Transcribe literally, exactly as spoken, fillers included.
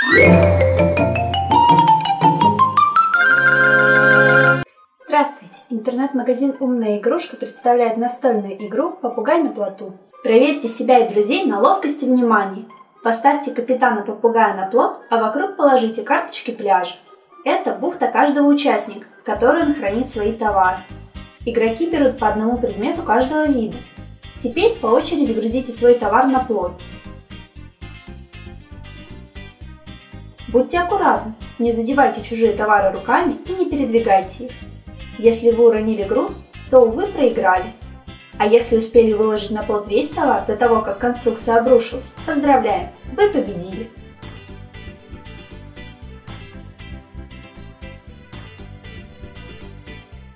Здравствуйте! Интернет-магазин «Умная игрушка» представляет настольную игру «Попугай на плоту». Проверьте себя и друзей на ловкость и внимание. Поставьте капитана попугая на плот, а вокруг положите карточки пляжа. Это бухта каждого участника, в которой он хранит свои товары. Игроки берут по одному предмету каждого вида. Теперь по очереди грузите свой товар на плот. Будьте аккуратны, не задевайте чужие товары руками и не передвигайте их. Если вы уронили груз, то вы проиграли. А если успели выложить на плот весь товар до того, как конструкция обрушилась, поздравляем, вы победили!